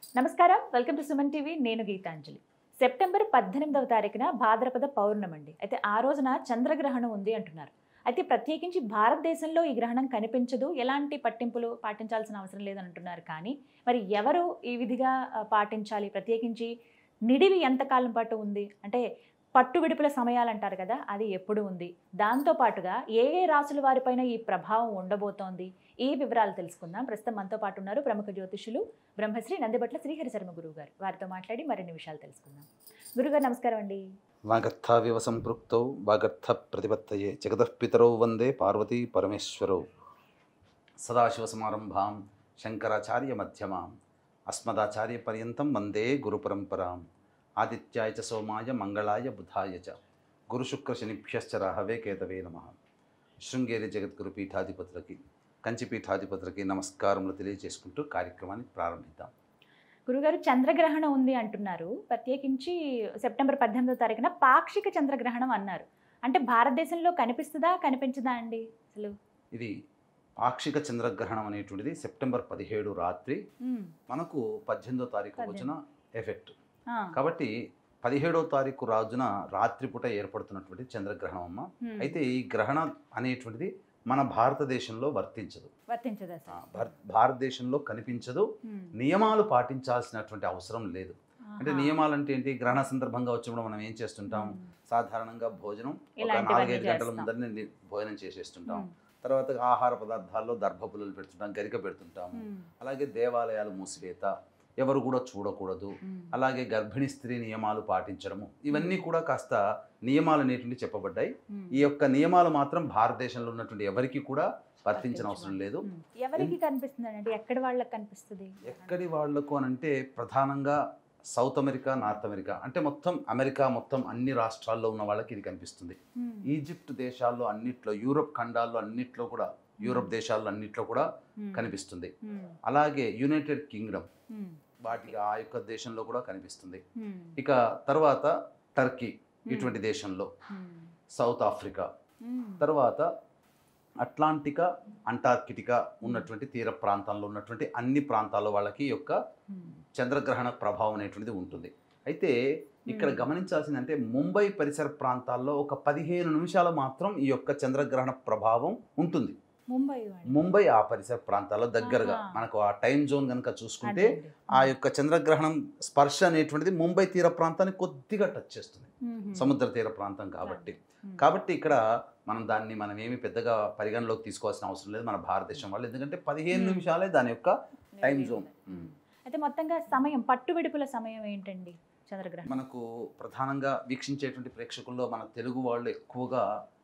నమస్కారం, welcome to Suman TV. నేను Gitanjali. September 18వ తారీఖున భాద్రపద పౌర్ణమి అండి. అయితే ఆ రోజున చంద్రగ్రహణం ఉంది అంటున్నారు. అయితే ప్రత్యేకించి భారతదేశంలో ఈ గ్రహణం కనిపించదు, ఎలాంటి పట్టింపులు పాటించాల్సిన అవసరం లేదని అంటున్నారు. కానీ మరి ఎవరు ఈ విధిగా పాటించాలి? ప్రత్యేకించి నిడివి ఎంతకాలం పాటు ఉంది అంటే పట్టు విడుపుల సమయాలు అంటారు కదా, అది ఎప్పుడు ఉంది? దాంతోపాటుగా ఏ ఏ రాసుల వారిపైన ఈ ప్రభావం ఉండబోతోంది? ఈ వివరాలు తెలుసుకుందాం. ప్రస్తుతం మనతో పాటు ఉన్నారు ప్రముఖ జ్యోతిషులు బ్రహ్మశ్రీ నందిబట్ల శ్రీహరి శర్మ గురువు గారు. వారితో మాట్లాడి మరిన్ని విషయాలు తెలుసుకుందాం. గురుగారు నమస్కారం అండి. వాగర్థావివ సంపృక్తౌ వాగర్థ ప్రతిపత్తయే జగతః పితరౌ వందే పార్వతీ పరమేశ్వరౌ. సదాశివసమారంభాం శంకరాచార్య మధ్యమాం అస్మదాచార్య పర్యంతం వందే గురుపరంపరాం. ఆదిత్యాయ చ సోమాయ మంగళాయ బుధాయ చ గురుశుక్రశనిభ్యశ్చ రాహవే కేతవే నమః. శృంగేరి జగద్గురు పీఠాధిపతులకి కంచి పీఠాధిపతులకి నమస్కారములు తెలియజేసుకుంటూ కార్యక్రమాన్ని ప్రారంభిద్దాం. గురుగారు, చంద్రగ్రహణం ఉంది అంటున్నారు. ప్రత్యేకించి సెప్టెంబర్ 18వ తారీఖున పాక్షిక చంద్రగ్రహణం అన్నారు. అంటే భారతదేశంలో కనిపిస్తుందా కనిపించదా అండి? అసలు ఇది పాక్షిక చంద్రగ్రహణం అనేటువంటిది సెప్టెంబర్ 17 రాత్రి మనకు 18వ తారీఖు వచ్చిన ఎఫెక్ట్. కాబట్టి 17వ తారీఖు రోజున రాత్రిపూట ఏర్పడుతున్నటువంటి చంద్రగ్రహణం అమ్మ. అయితే ఈ గ్రహణం అనేటువంటిది మన భారతదేశంలో వర్తించదు. భారతదేశంలో కనిపించదు. నియమాలు పాటించాల్సినటువంటి అవసరం లేదు. అంటే నియమాలు అంటే ఏంటి? గ్రహణ సందర్భంగా వచ్చినప్పుడు మనం ఏం చేస్తుంటాం? సాధారణంగా భోజనం ఒక 4-5 గంటల ముందరనే భోజనం చేసేస్తుంటాం. తర్వాత ఆహార పదార్థాల్లో దర్భపుల్లలు పెడుతుంటాం, గరిక పెడుతుంటాము. అలాగే దేవాలయాలు మూసివేత, ఎవరు కూడా చూడకూడదు. అలాగే గర్భిణీ స్త్రీ నియమాలు పాటించడము, ఇవన్నీ కూడా కాస్త నియమాలు అనేటువంటి చెప్పబడ్డాయి. ఈ యొక్క నియమాలు మాత్రం భారతదేశంలో ఉన్నటువంటి ఎవరికి కూడా వర్తించిన అవసరం లేదు. ఎవరికి కనిపిస్తుంది? ఎక్కడి వాళ్ళకి కనిపిస్తుంది? ఎక్కడి వాళ్లకు అని అంటే ప్రధానంగా సౌత్ అమెరికా, నార్త్ అమెరికా, అంటే మొత్తం అమెరికా మొత్తం అన్ని రాష్ట్రాల్లో ఉన్న వాళ్ళకి ఇది కనిపిస్తుంది. ఈజిప్ట్ దేశాల్లో అన్నిట్లో, యూరప్ ఖండాల్లో అన్నిట్లో కూడా, యూరప్ దేశాల్లో అన్నిట్లో కూడా కనిపిస్తుంది. అలాగే యునైటెడ్ కింగ్డమ్ వాటికి ఆ యొక్క దేశంలో కూడా కనిపిస్తుంది. ఇక తర్వాత టర్కీ ఇటువంటి దేశంలో, సౌత్ ఆఫ్రికా, తర్వాత అట్లాంటికా, అంటార్కిటికా ఉన్నటువంటి తీర ప్రాంతాల్లో ఉన్నటువంటి అన్ని ప్రాంతాల్లో వాళ్ళకి ఈ యొక్క చంద్రగ్రహణ ప్రభావం అనేటువంటిది ఉంటుంది. అయితే ఇక్కడ గమనించాల్సింది అంటే ముంబై పరిసర ప్రాంతాల్లో ఒక 15 నిమిషాలు మాత్రం ఈ యొక్క చంద్రగ్రహణ ప్రభావం ఉంటుంది. ముంబై ఆ పరిసర ప్రాంతాల్లో దగ్గరగా మనకు ఆ టైం జోన్ కనుక చూసుకుంటే ఆ యొక్క చంద్రగ్రహణం స్పర్శ అనేటువంటిది ముంబై తీర ప్రాంతాన్ని కొద్దిగా టచ్ చేస్తుంది, సముద్ర తీర ప్రాంతం కాబట్టి ఇక్కడ మనం ఏమి పెద్దగా పరిగణలోకి తీసుకోవాల్సిన అవసరం లేదు మన భారతదేశం వాళ్ళు. ఎందుకంటే 15 నిమిషాలే దాని యొక్క టైం జోన్. అయితే మొత్తంగా సమయం, పట్టు విడుపుల సమయం ఏంటండి చంద్రగ్రహణం? మనకు ప్రధానంగా వీక్షించేటువంటి ప్రేక్షకుల్లో మన తెలుగు వాళ్ళు ఎక్కువగా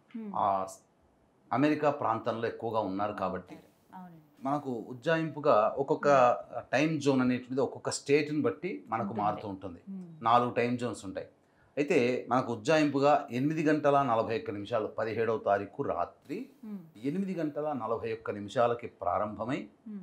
ఆ అమెరికా ప్రాంతంలో ఎక్కువగా ఉన్నారు. కాబట్టి మనకు ఉజ్జాయింపుగా ఒక్కొక్క టైం జోన్ అనేటువంటిది ఒక్కొక్క స్టేట్ని బట్టి మనకు మారుతూ ఉంటుంది. 4 టైం జోన్స్ ఉంటాయి. అయితే మనకు ఉజ్జాయింపుగా 8 గంటల 41 నిమిషాలు 17వ తారీఖు రాత్రి 8 గంటల 41 నిమిషాలకి ప్రారంభమై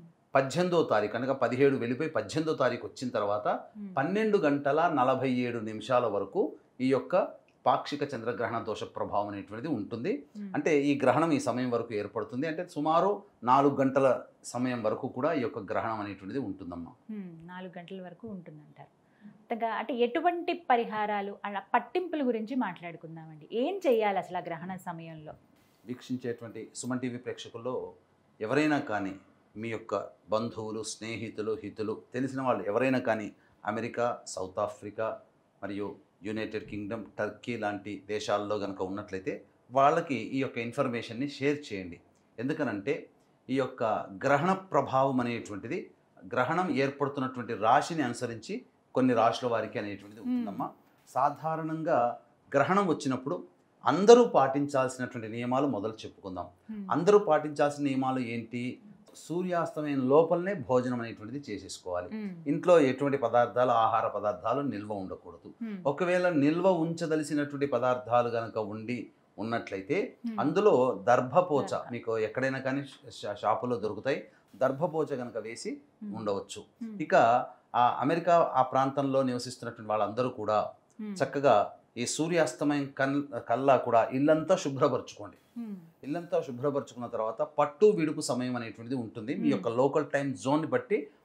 18వ తారీఖు అనగా 17 వెళ్ళిపోయి 18వ తారీఖు వచ్చిన తర్వాత 12 గంటల 47 నిమిషాల వరకు ఈ యొక్క పాక్షిక చంద్రగ్రహణ దోష ప్రభావం అనేటువంటిది ఉంటుంది. అంటే ఈ గ్రహణం ఈ సమయం వరకు ఏర్పడుతుంది. అంటే సుమారు 4 గంటల సమయం వరకు కూడా ఈ యొక్క గ్రహణం అనేటువంటిది ఉంటుందమ్మా. 4 గంటల వరకు ఉంటుందంటారు. అంటే ఎటువంటి పరిహారాలు, అలా పట్టింపుల గురించి మాట్లాడుకుందామండి. ఏం చేయాలి అసలు ఆ గ్రహణ సమయంలో? వీక్షించేటువంటి సుమన్ టీవీ ప్రేక్షకుల్లో ఎవరైనా కానీ, మీ యొక్క బంధువులు, స్నేహితులు, హితులు, తెలిసిన వాళ్ళు ఎవరైనా కానీ అమెరికా, సౌత్ ఆఫ్రికా మరియు యునైటెడ్ కింగ్డమ్, టర్కీ లాంటి దేశాల్లో కనుక ఉన్నట్లయితే వాళ్ళకి ఈ యొక్క ఇన్ఫర్మేషన్ని షేర్ చేయండి. ఎందుకనంటే ఈ యొక్క గ్రహణ ప్రభావం అనేటువంటిది గ్రహణం ఏర్పడుతున్నటువంటి రాశిని అనుసరించి కొన్ని రాశుల వారికి అనేటువంటిది ఉంటుందమ్మా. సాధారణంగా గ్రహణం వచ్చినప్పుడు అందరూ పాటించాల్సినటువంటి నియమాలు మొదలు చెప్పుకుందాం. అందరూ పాటించాల్సిన నియమాలు ఏంటి? సూర్యాస్తమయం లోపలనే భోజనం అనేటువంటిది చేసేసుకోవాలి. ఇంట్లో ఎటువంటి పదార్థాలు, ఆహార పదార్థాలు నిల్వ ఉండకూడదు. ఒకవేళ నిల్వ ఉంచదలిసినటువంటి పదార్థాలు కనుక ఉన్నట్లయితే అందులో దర్భపోచ, మీకు ఎక్కడైనా కానీ షాపులో దొరుకుతాయి, దర్భపోచ కనుక వేసి ఉండవచ్చు. ఇక ఆ అమెరికా ఆ ప్రాంతంలో నివసిస్తున్నటువంటి వాళ్ళందరూ కూడా చక్కగా ఈ సూర్యాస్తమయం కల్లా కూడా ఇల్లంతా శుభ్రపరచుకోండి. ఇల్లంతా శుభ్రపరచుకున్న తర్వాత పట్టు విడుపు సమయం అనేటువంటిది ఉంటుంది. మీ యొక్క లోకల్ టైం జోన్ని బట్టి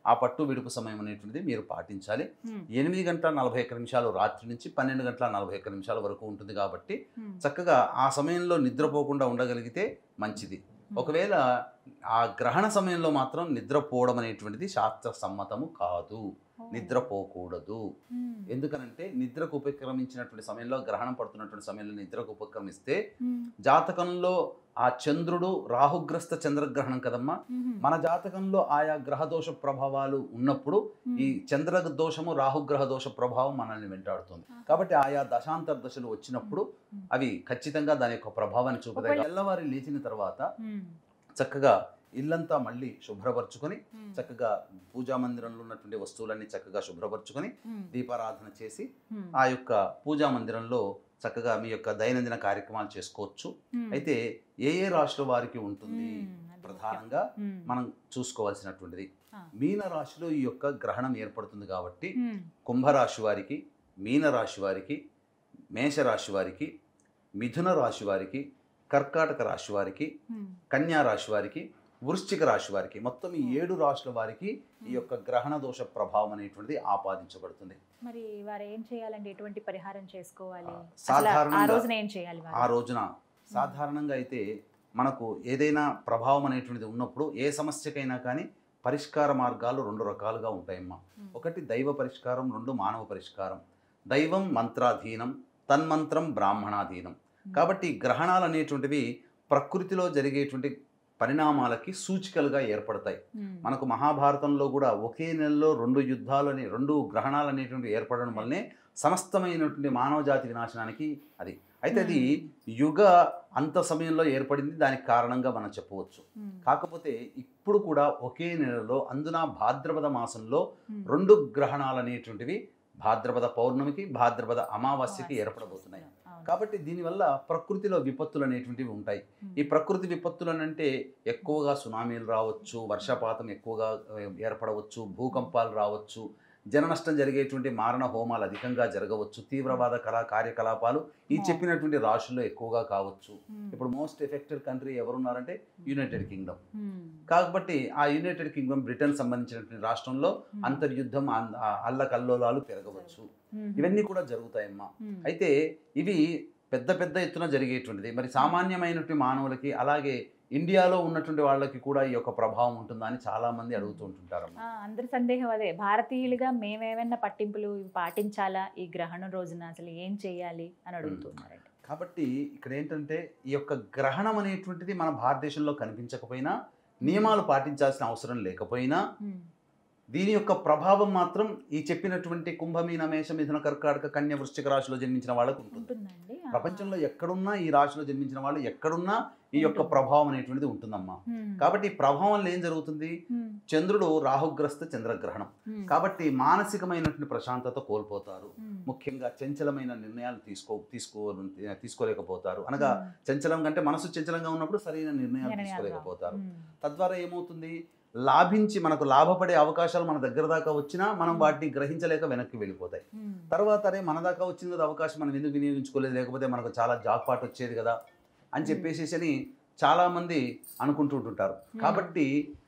ఆ పట్టు విడుపు సమయం అనేటువంటిది మీరు పాటించాలి. 8 గంటల 41 నిమిషాలు రాత్రి నుంచి 12 గంటల 41 నిమిషాల వరకు ఉంటుంది కాబట్టి చక్కగా ఆ సమయంలో నిద్రపోకుండా ఉండగలిగితే మంచిది. ఒకవేళ ఆ గ్రహణ సమయంలో మాత్రం నిద్రపోవడం అనేటువంటిది శాస్త్ర సమ్మతము కాదు, నిద్రపోకూడదు. ఎందుకనంటే నిద్రకు ఉపక్రమించినటువంటి సమయంలో, గ్రహణం పడుతున్నటువంటి సమయంలో నిద్రకు ఉపక్రమిస్తే జాతకంలో ఆ చంద్రుడు రాహుగ్రస్త చంద్రగ్రహణం కదమ్మా, మన జాతకంలో ఆయా గ్రహదోష ప్రభావాలు ఉన్నప్పుడు ఈ చంద్ర దోషము రాహుగ్రహ దోష ప్రభావం మనల్ని వెంటాడుతుంది. కాబట్టి ఆయా దశాంతర దశలు వచ్చినప్పుడు అవి ఖచ్చితంగా దాని యొక్క ప్రభావాన్ని చూపుతాయి. తెల్లవారి లేచిన తర్వాత చక్కగా ఇల్లంతా మళ్ళీ శుభ్రపరచుకొని, చక్కగా పూజా మందిరంలో ఉన్నటువంటి వస్తువులన్నీ చక్కగా శుభ్రపరచుకొని దీపారాధన చేసి ఆ యొక్క పూజా మందిరంలో చక్కగా మీ యొక్క దైనందిన కార్యక్రమాలు చేసుకోవచ్చు. అయితే ఏ రాశుల వారికి ఉంటుంది ప్రధానంగా మనం చూసుకోవాల్సినటువంటిది, మీన రాశిలో ఈ యొక్క గ్రహణం ఏర్పడుతుంది కాబట్టి కుంభరాశి వారికి, మీన రాశి వారికి, మేషరాశి వారికి, మిథున రాశి వారికి, కర్కాటక రాశి వారికి, కన్యా రాశి వారికి, వృశ్చిక రాశి వారికి, మొత్తం ఈ 7 రాశుల వారికి ఈ యొక్క గ్రహణ దోష ప్రభావం అనేటువంటిది ఆపాదించబడుతుంది. మరి వారు ఏం చేయాలండి? ఎటువంటి పరిహారం చేసుకోవాలి? ఆ రోజున సాధారణంగా అయితే మనకు ఏదైనా ప్రభావం అనేటువంటిది ఉన్నప్పుడు ఏ సమస్యకైనా కానీ పరిష్కార మార్గాలు 2 రకాలుగా ఉంటాయమ్మా. ఒకటి దైవ పరిష్కారం, 2 మానవ పరిష్కారం. దైవం మంత్రాధీనం, తన్మంత్రం బ్రాహ్మణాధీనం. కాబట్టి గ్రహణాలు అనేటువంటివి ప్రకృతిలో జరిగేటువంటి పరిణామాలకి సూచికలుగా ఏర్పడతాయి. మనకు మహాభారతంలో కూడా ఒకే నెలలో 2 యుద్ధాలని, 2 గ్రహణాలు అనేటువంటి ఏర్పడడం వల్లనే సమస్తమైనటువంటి మానవ జాతి వినాశనానికి అది. అయితే అది యుగ అంత సమయంలో ఏర్పడింది, దానికి కారణంగా మనం చెప్పవచ్చు. కాకపోతే ఇప్పుడు కూడా ఒకే నెలలో, అందున భాద్రపద మాసంలో 2 గ్రహణాలు అనేటువంటివి భాద్రపద పౌర్ణమికి, భాద్రపద అమావాస్యకి ఏర్పడబోతున్నాయి. కాబట్టి దీనివల్ల ప్రకృతిలో విపత్తులు అనేటువంటివి ఉంటాయి. ఈ ప్రకృతి విపత్తులు అంటే ఎక్కువగా సునామీలు రావచ్చు, వర్షపాతం ఎక్కువగా ఏర్పడవచ్చు, భూకంపాలు రావచ్చు, జన నష్టం జరిగేటువంటి మారణ హోమాలు అధికంగా జరగవచ్చు, తీవ్రవాద కార్యకలాపాలు ఈ చెప్పినటువంటి రాశుల్లో ఎక్కువగా కావచ్చు. ఇప్పుడు మోస్ట్ ఎఫెక్టెడ్ కంట్రీ ఎవరున్నారంటే యునైటెడ్ కింగ్డమ్. కాబట్టి ఆ యునైటెడ్ కింగ్డమ్, బ్రిటన్ సంబంధించినటువంటి రాష్ట్రంలో అంతర్యుద్ధం, అల్లకల్లోలాలు పెరగవచ్చు. ఇవన్నీ కూడా జరుగుతాయమ్మా. అయితే ఇవి పెద్ద పెద్ద ఎత్తున జరిగేటువంటిది. మరి సామాన్యమైనటువంటి మానవులకి, అలాగే ఇండియాలో ఉన్నటువంటి వాళ్ళకి కూడా ఈ యొక్క ప్రభావం ఉంటుందా అని చాలా మంది అడుగుతూ ఉంటుంటారమ్మా. అందరి సందేహం అదే. భారతీయులుగా మేమేమైనా పట్టింపులు పాటించాలా ఈ గ్రహణం రోజున, అసలు ఏం చేయాలి అని అడుగుతున్నారు. కాబట్టి ఇక్కడ ఏంటంటే ఈ యొక్క గ్రహణం అనేటువంటిది మన భారతదేశంలో కనిపించకపోయినా, నియమాలు పాటించాల్సిన అవసరం లేకపోయినా, దీని యొక్క ప్రభావం మాత్రం ఈ చెప్పినటువంటి కుంభమీన మేష మిథున కర్కాటక కన్య వృశ్చిక రాశిలో జన్మించిన వాళ్ళకు ఉంటుందండి. ప్రపంచంలో ఎక్కడున్నా ఈ రాశిలో జన్మించిన వాళ్ళు ఎక్కడున్నా ఈ యొక్క ప్రభావం అనేటువంటిది ఉంటుందమ్మా. కాబట్టి ఈ ప్రభావంలో ఏం జరుగుతుంది? చంద్రుడు రాహుగ్రస్త చంద్రగ్రహణం కాబట్టి మానసికమైనటువంటి ప్రశాంతత కోల్పోతారు. ముఖ్యంగా చంచలమైన నిర్ణయాలు తీసుకోలేకపోతారు. అనగా చంచలం కంటే మనసు చంచలంగా ఉన్నప్పుడు సరైన నిర్ణయాలు తీసుకోలేకపోతారు. తద్వారా ఏమవుతుంది? లాభించి మనకు లాభపడే అవకాశాలు మన దగ్గర దాకా వచ్చినా మనం వాటిని గ్రహించలేక వెనక్కి వెళ్ళిపోతాయి. తర్వాత అరే మన దాకా వచ్చింది కదా అవకాశం, మనం ఎందుకు వినియోగించుకోలేదు, లేకపోతే మనకు చాలా జాక్పాట్ వచ్చేది కదా అని చెప్పేసి చాలామంది అనుకుంటుంటారు. కాబట్టి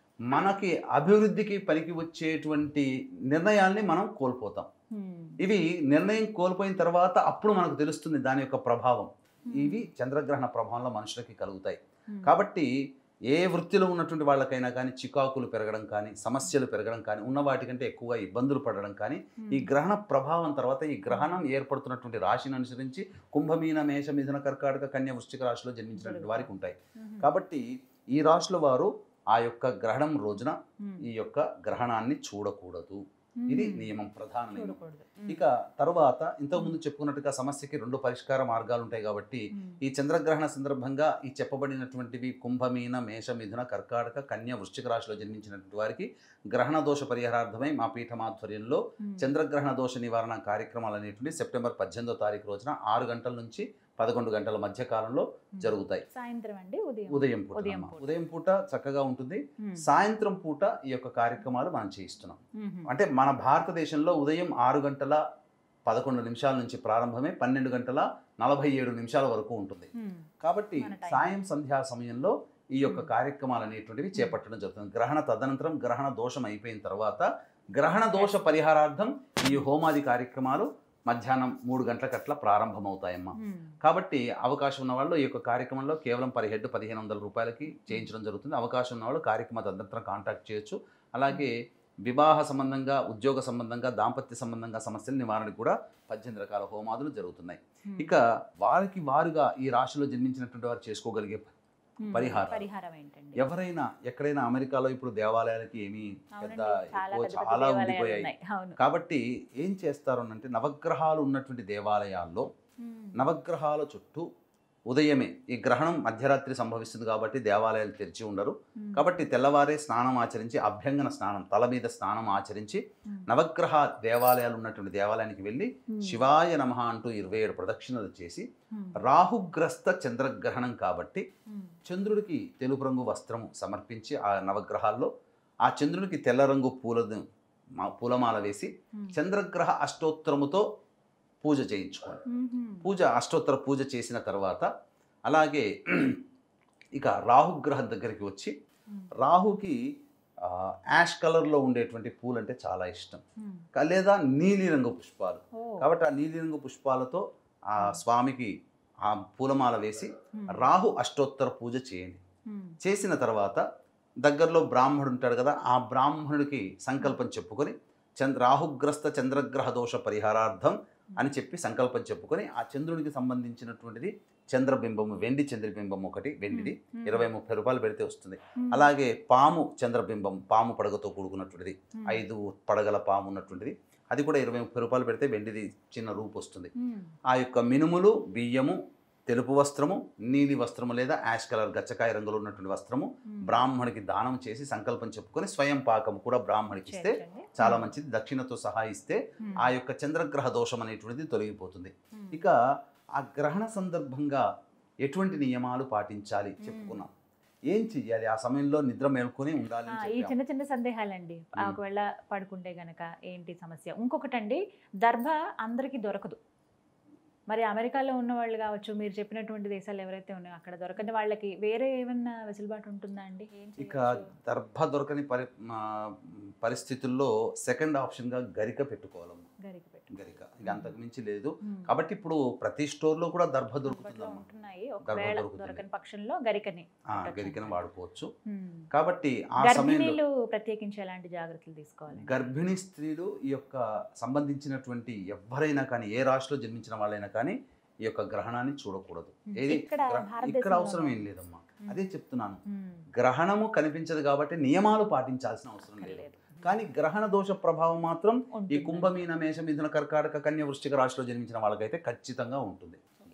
మనకి అభివృద్ధికి పనికి వచ్చేటువంటి నిర్ణయాల్ని మనం కోల్పోతాం. ఇవి నిర్ణయం కోల్పోయిన తర్వాత అప్పుడు మనకు తెలుస్తుంది దాని యొక్క ప్రభావం. ఇవి చంద్రగ్రహణ ప్రభావంలో మనుషులకి కలుగుతాయి. కాబట్టి ఏ వృత్తిలో ఉన్నటువంటి వాళ్ళకైనా కానీ చికాకులు పెరగడం కానీ, సమస్యలు పెరగడం కానీ, ఉన్న వాటికంటే ఎక్కువగా ఇబ్బందులు పడడం కానీ ఈ గ్రహణ ప్రభావం తర్వాత, ఈ గ్రహణం ఏర్పడుతున్నటువంటి రాశిని అనుసరించి కుంభమీన మేష మిథున కర్కాటక కన్య వృశ్చిక రాశిలో జన్మించినటువంటి వారికి ఉంటాయి. కాబట్టి ఈ రాశుల వారు ఆ యొక్క గ్రహణం రోజున ఈ యొక్క గ్రహణాన్ని చూడకూడదు. ఇది నియమం, ప్రధాన నియమం. ఇక తర్వాత ఇంతకుముందు చెప్పుకున్నట్టుగా సమస్యకి 2 పరిష్కార మార్గాలు ఉంటాయి. కాబట్టి ఈ చంద్రగ్రహణ సందర్భంగా ఈ చెప్పబడినటువంటివి కుంభమీన మేష మిథున కర్కాటక కన్య వృశ్చిక రాశిలో జన్మించినటువంటి వారికి గ్రహణ దోష పరిహారార్థమై మా పీఠమాధ్వర్యంలో చంద్రగ్రహణ దోష నివారణ కార్యక్రమాలు అనేటువంటి సెప్టెంబర్ 18వ తారీఖు రోజున 6 గంటల నుంచి 11 గంటల మధ్య కాలంలో జరుగుతాయి. సాయంత్రం అండి, ఉదయం పూట చక్కగా ఉంటుంది. సాయంత్రం పూట ఈ యొక్క కార్యక్రమాలు మనం చేయిస్తున్నాం. అంటే మన భారతదేశంలో ఉదయం 6 గంటల 11 నిమిషాల నుంచి ప్రారంభమై 12 గంటల 47 నిమిషాల వరకు ఉంటుంది. కాబట్టి సాయం సంధ్యా సమయంలో ఈ యొక్క కార్యక్రమాలు అనేటువంటివి చేపట్టడం జరుగుతుంది. గ్రహణ తదనంతరం గ్రహణ దోషం అయిపోయిన తర్వాత గ్రహణ దోష పరిహారార్థం ఈ హోమాది కార్యక్రమాలు మధ్యాహ్నం 3 గంటలకట్లా ప్రారంభమవుతాయమ్మా. కాబట్టి అవకాశం ఉన్న వాళ్ళు ఈ యొక్క కార్యక్రమంలో కేవలం పర్ హెడ్ 1500 రూపాయలకి చేయించడం జరుగుతుంది. అవకాశం ఉన్న వాళ్ళు కార్యక్రమ తదనంతరం కాంటాక్ట్ చేయొచ్చు. అలాగే వివాహ సంబంధంగా, ఉద్యోగ సంబంధంగా, దాంపత్య సంబంధంగా సమస్యల నివారణకు కూడా 18 రకాల హోమాదులు జరుగుతున్నాయి. ఇక వారికి వారుగా ఈ రాశిలో జన్మించినటువంటి వారు చేసుకోగలిగే పరిహారం ఏంటండి? ఎవరైనా ఎక్కడైనా అమెరికాలో ఇప్పుడు దేవాలయాలకి ఏమీ పెద్ద చాలా ఉండిపోయాయి. కాబట్టి ఏం చేస్తారు అంటే నవగ్రహాలు ఉన్నటువంటి దేవాలయాల్లో నవగ్రహాల చుట్టూ ఉదయమే ఈ గ్రహణం మధ్యరాత్రి సంభవిస్తుంది కాబట్టి దేవాలయాలు తెరిచి ఉండరు. కాబట్టి తెల్లవారే స్నానం ఆచరించి అభ్యంగన స్నానం, తల మీద స్నానం ఆచరించి నవగ్రహ దేవాలయాలు ఉన్నటువంటి దేవాలయానికి వెళ్ళి శివాయ నమః అంటూ 27 ప్రదక్షిణలు చేసి, రాహుగ్రస్త చంద్రగ్రహణం కాబట్టి చంద్రుడికి తెలుపు రంగు వస్త్రము సమర్పించి ఆ నవగ్రహాల్లో ఆ చంద్రుడికి తెల్ల రంగు పూలమాల వేసి చంద్రగ్రహ అష్టోత్తరముతో పూజ చేయించుకోండి. అష్టోత్తర పూజ చేసిన తర్వాత అలాగే ఇక రాహుగ్రహం దగ్గరికి వచ్చి, రాహుకి యాష్ కలర్లో ఉండేటువంటి పూలు అంటే చాలా ఇష్టం, లేదా నీలిరంగు పుష్పాలు. కాబట్టి ఆ నీలిరంగు పుష్పాలతో ఆ స్వామికి ఆ పూలమాల వేసి రాహు అష్టోత్తర పూజ చేయండి. చేసిన తర్వాత దగ్గరలో బ్రాహ్మణుడు ఉంటాడు కదా, ఆ బ్రాహ్మణుడికి సంకల్పం చెప్పుకొని రాహుగ్రస్త చంద్రగ్రహ దోష పరిహారార్థం అని చెప్పి సంకల్పం చెప్పుకొని ఆ చంద్రుడికి సంబంధించినటువంటిది చంద్రబింబము, వెండి చంద్రబింబం ఒకటి, వెండిది 20-30 రూపాయలు పెడితే వస్తుంది. అలాగే పాము చంద్రబింబం, పాము పడగతో కూడుకున్నటువంటిది, 5 పడగల పాము ఉన్నటువంటిది, అది కూడా 20-30 రూపాయలు పెడితే వెండిది చిన్న రూపు వస్తుంది. ఆ యొక్క మినుములు, బియ్యము, తెలుపు వస్త్రము, నీలి వస్త్రము లేదా యాష్ కలర్ గచ్చకాయ రంగులో ఉన్నటువంటి వస్త్రము బ్రాహ్మణికి దానం చేసి సంకల్పం చెప్పుకొని స్వయం పాకం కూడా బ్రాహ్మణికి ఇస్తే చాలా మంచిది. దక్షిణతో సహా ఇస్తే ఆ యొక్క చంద్రగ్రహ దోషం అనేటువంటిది తొలగిపోతుంది. ఇక ఆ గ్రహణ సందర్భంగా ఎటువంటి నియమాలు పాటించాలి చెప్పుకున్నాం. ఏం చెయ్యాలి ఆ సమయంలో? నిద్ర మేల్కొని ఉండాలి. ఈ చిన్న చిన్న సందేహాలండి. ఒకవేళ పడుకుంటే గనక ఏంటి సమస్య? ఇంకొకటండి, దర్భ అందరికీ దొరకదు. మరి అమెరికాలో ఉన్న వాళ్ళు కావచ్చు, మీరు చెప్పినటువంటి దేశాలు ఎవరైతే ఉన్నాయో అక్కడ దొరకని వాళ్ళకి వేరే ఏమన్నా వెసులుబాటు ఉంటుందా అండి? ఇక దర్భ దొరకని పరిస్థితుల్లో సెకండ్ ఆప్షన్గా గరిక పెట్టుకోవాలమ్మా. గరిక ఇక అంతకు మించి లేదు. కాబట్టి ఇప్పుడు ప్రతి స్టోర్లో కూడా దర్భ దొరుకుతుంది. పక్షంలో గరికని వాడుకోవచ్చు. కాబట్టి ఆ సమయంలో ప్రత్యేకించి ఎలాంటి జాగ్రత్తలు తీసుకోవాలి? గర్భిణీ స్త్రీలు ఈ యొక్క సంబంధించినటువంటి ఎవరైనా కానీ, ఏ రాశిలో జన్మించిన వాళ్ళైనా కానీ ఈ యొక్క గ్రహణాన్ని చూడకూడదు. ఏది ఇక్కడ అవసరం ఏం లేదమ్మా. అదే చెప్తున్నాను, గ్రహణము కనిపించదు కాబట్టి నియమాలు పాటించాల్సిన అవసరం లేదు. కానీ గ్రహణ దోష ప్రభావం మాత్రం ఈ కుంభమీన, మేష, మిథున, కర్కాటక, కన్య, వృశ్చిక రాశిలో జన్మించిన వాళ్ళకైతే ఖచ్చితంగా ఉంటుంది.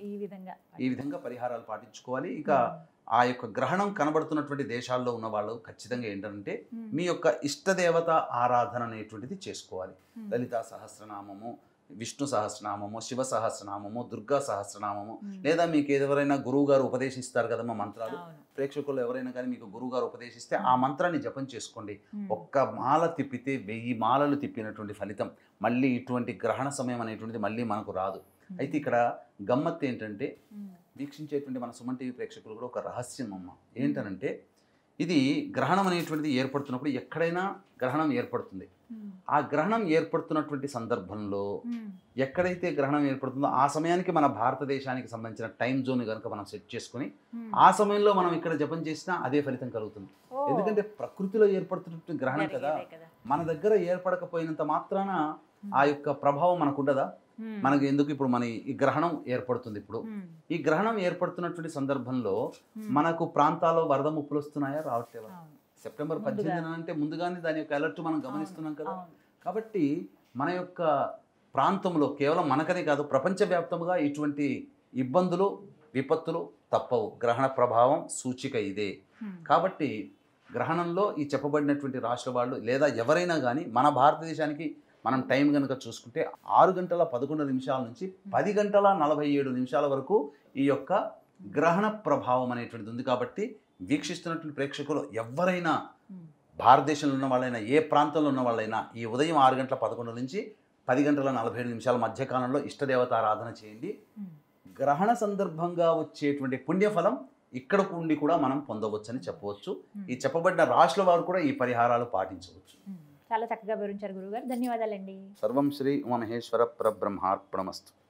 ఈ విధంగా పరిహారాలు పాటించుకోవాలి. ఇక ఆ యొక్క గ్రహణం కనబడుతున్నటువంటి దేశాల్లో ఉన్న వాళ్ళు ఖచ్చితంగా ఏంటంటే మీ యొక్క ఇష్టదేవత ఆరాధన అనేటువంటిది చేసుకోవాలి. లలితా సహస్రనామము, విష్ణు సహస్రనామము, శివ సహస్రనామము, దుర్గా సహస్రనామము, లేదా మీకు ఎవరైనా గురువు గారు ఉపదేశిస్తారు కదమ్మా మంత్రాలు, ప్రేక్షకులు ఎవరైనా కానీ మీకు గురువు గారు ఉపదేశిస్తే ఆ మంత్రాన్ని జపం చేసుకోండి. ఒక్క మాల తిప్పితే 1000 మాలలు తిప్పినటువంటి ఫలితం. మళ్ళీ ఇటువంటి గ్రహణ సమయం అనేటువంటిది మళ్ళీ మనకు రాదు. అయితే ఇక్కడ గమ్మత్తు ఏంటంటే, వీక్షించేటువంటి మన సుమన్ టీవీ ప్రేక్షకులు కూడా ఒక రహస్యం అమ్మ. ఏంటనంటే, ఇది గ్రహణం అనేటువంటిది ఏర్పడుతున్నప్పుడు ఎక్కడైనా గ్రహణం ఏర్పడుతుంది. ఆ గ్రహణం ఏర్పడుతున్నటువంటి సందర్భంలో ఎక్కడైతే గ్రహణం ఏర్పడుతుందో ఆ సమయానికి మన భారతదేశానికి సంబంధించిన టైం జోన్ కనుక మనం సెట్ చేసుకుని ఆ సమయంలో మనం ఇక్కడ జపం చేసినా అదే ఫలితం కలుగుతుంది. ఎందుకంటే ప్రకృతిలో ఏర్పడుతున్నటువంటి గ్రహణం కదా, మన దగ్గర ఏర్పడకపోయినంత మాత్రాన ఆ యొక్క ప్రభావం మనకు ఉండదా? మనకి ఎందుకు? ఇప్పుడు మన ఈ గ్రహణం ఏర్పడుతుంది. ఇప్పుడు ఈ గ్రహణం ఏర్పడుతున్నటువంటి సందర్భంలో మనకు ప్రాంతాల్లో వరద ముప్పులు వస్తున్నాయా, రావట్లేవా? సెప్టెంబర్ 18 అంటే ముందుగానే దాని యొక్క అలర్ట్ మనం గమనిస్తున్నాం కదా. కాబట్టి మన యొక్క ప్రాంతంలో కేవలం మనకనే కాదు, ప్రపంచవ్యాప్తంగా ఇటువంటి ఇబ్బందులు, విపత్తులు తప్పవు. గ్రహణ ప్రభావం సూచిక ఇదే. కాబట్టి గ్రహణంలో ఈ చెప్పబడినటువంటి రాష్ట్ర వాళ్ళు లేదా ఎవరైనా కానీ మన భారతదేశానికి మనం టైం కనుక చూసుకుంటే 6:11 నుంచి 10:47 వరకు ఈ యొక్క గ్రహణ ప్రభావం అనేటువంటిది ఉంది. కాబట్టి వీక్షిస్తున్నటువంటి ప్రేక్షకులు ఎవరైనా భారతదేశంలో ఉన్న వాళ్ళైనా, ఏ ప్రాంతంలో ఉన్న వాళ్ళైనా ఈ ఉదయం 6:11 నుంచి 10:47 మధ్యకాలంలో ఇష్టదేవత ఆరాధన చేయండి. గ్రహణ సందర్భంగా వచ్చేటువంటి పుణ్యఫలం ఇక్కడ ఉండి కూడా మనం పొందవచ్చని చెప్పవచ్చు. ఈ చెప్పబడిన రాశుల వారు కూడా ఈ పరిహారాలు పాటించవచ్చు. చాలా చక్కగా వివరించారు గురుగారు. ధన్యవాదాలండి. సర్వం శ్రీ ఉమామహేశ్వర పరబ్రహ్మార్పణమస్తు.